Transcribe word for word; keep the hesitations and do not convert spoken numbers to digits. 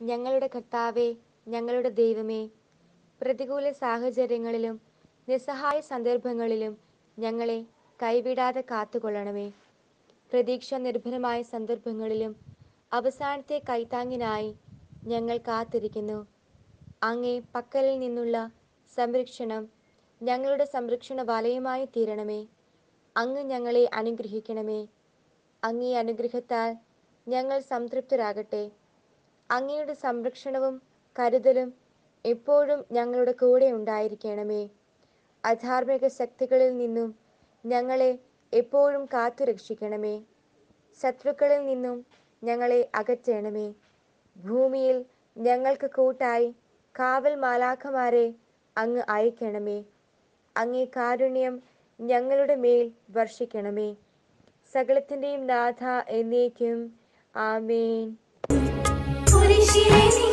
ഞങ്ങളുടെ കർത്താവേ, ഞങ്ങളുടെ ദൈവമേ, പ്രതികൂല സാഹചര്യങ്ങളിലും നിസ്സഹായ സന്ദർഭങ്ങളിലും ഞങ്ങളെ കൈവിടാതെ കാത്തുകൊള്ളണമേ. പ്രതീക്ഷ നിർഭരമായ സന്ദർഭങ്ങളിലും അവസാനത്തെ കൈത്താങ്ങിനായി ഞങ്ങൾ കാത്തിരിക്കുന്നു. അങ്ങേ പക്കലിൽ നിന്നുള്ള സംരക്ഷണം ഞങ്ങളുടെ സംരക്ഷണ വലയമായി തീരണമേ. അങ്ങ് ഞങ്ങളെ അനുഗ്രഹിക്കണമേ. അങ്ങേ അനുഗ്രഹത്താൽ ഞങ്ങൾ സംതൃപ്തരാകട്ടെ. അങ്ങയുടെ സംരക്ഷണവും കരുതലും എപ്പോഴും ഞങ്ങളുടെ കൂടെ ഉണ്ടായിരിക്കണമേ. അധാർമിക ശക്തികളിൽ നിന്നും ഞങ്ങളെ എപ്പോഴും കാത്തു രക്ഷിക്കണമേ. ശത്രുക്കളിൽ നിന്നും ഞങ്ങളെ അകറ്റണമേ. ഭൂമിയിൽ ഞങ്ങൾക്ക് കൂട്ടായി കാവൽ മാലാഖമാരെ അങ്ങ് അയക്കണമേ. അങ്ങേ കാരുണ്യം ഞങ്ങളുടെ മേൽ വർഷിക്കണമേ. സകലത്തിൻ്റെയും നാഥ എന്നേക്കും. ആമേൻ. കുരിശിലെ